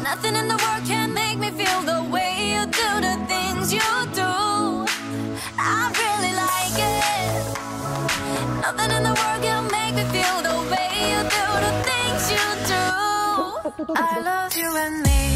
Nothing in the world can make me feel the way you do the things you do. I really like it. Nothing in the world can make me feel the way you do the things you do. I love you and me.